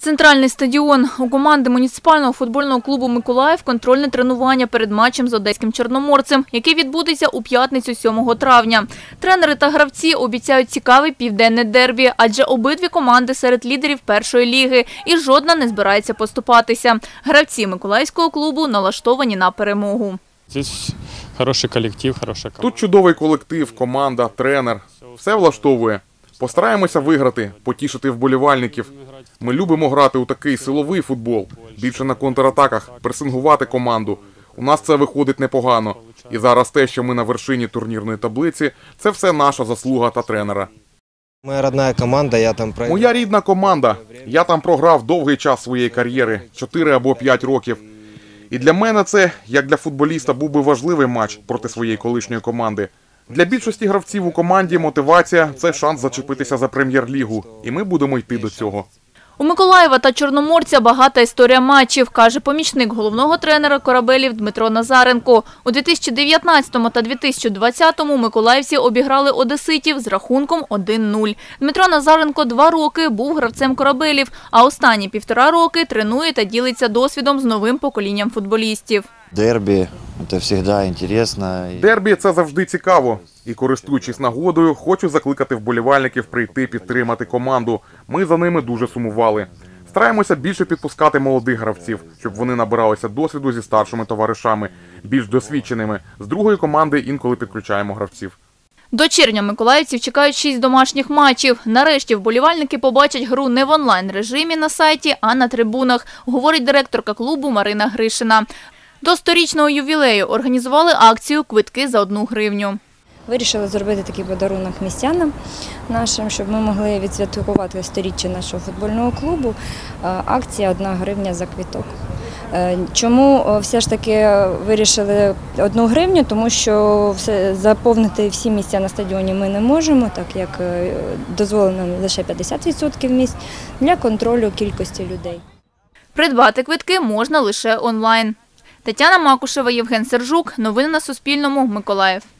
Центральний стадіон. У команди муніципального футбольного клубу «Миколаїв» контрольне тренування перед матчем з одеським «Чорноморцем», який відбудеться у п'ятницю 7 травня. Тренери та гравці обіцяють цікаве південне дербі, адже обидві команди серед лідерів першої ліги і жодна не збирається поступатися. Гравці миколаївського клубу налаштовані на перемогу. Тут хороший колектив, хороша команда. Тут чудовий колектив, команда, тренер. Все влаштовує. Постараємося виграти, потішити вболівальників. Ми любимо грати у такий силовий футбол, більше на контратаках, пресингувати команду. У нас це виходить непогано. І зараз те, що ми на вершині турнірної таблиці, це все наша заслуга та тренера. Моя рідна команда, Моя рідна команда. Я там програв довгий час своєї кар'єри, 4 або 5 років. І для мене це, як для футболіста, був би важливий матч проти своєї колишньої команди. Для більшості гравців у команді мотивація – це шанс зачепитися за прем'єр-лігу. І ми будемо йти до цього. У Миколаєва та Чорноморця багата історія матчів, каже помічник головного тренера «Корабелів» Дмитро Назаренко. У 2019 та 2020 миколаївці обіграли одеситів з рахунком 1-0. Дмитро Назаренко 2 роки був гравцем «Корабелів», а останні 1,5 роки тренує та ділиться досвідом з новим поколінням футболістів. Дербі – це завжди цікаво. Дербі – це завжди цікаво. І, користуючись нагодою, хочу закликати вболівальників прийти підтримати команду. Ми за ними дуже сумували. Стараємося більше підпускати молодих гравців, щоб вони набиралися досвіду зі старшими товаришами, більш досвідченими. З другої команди інколи підключаємо гравців. До червня миколаївців чекають 6 домашніх матчів. Нарешті вболівальники побачать гру не в онлайн-режимі на сайті, а на трибунах, говорить директорка клубу Марина Гришина. До 100-річного ювілею організували акцію «Квитки за 1 гривню». Вирішили зробити такий подарунок містянам нашим, щоб ми могли відсвяткувати 100-річчя нашого футбольного клубу. Акція 1 гривня за квиток. Чому все ж таки вирішили 1 гривню? Тому що заповнити всі місця на стадіоні ми не можемо, так як дозволено лише 50% місць для контролю кількості людей. Придбати квитки можна лише онлайн. Тетяна Макушева, Євген Сержук. Новини на Суспільному. Миколаїв.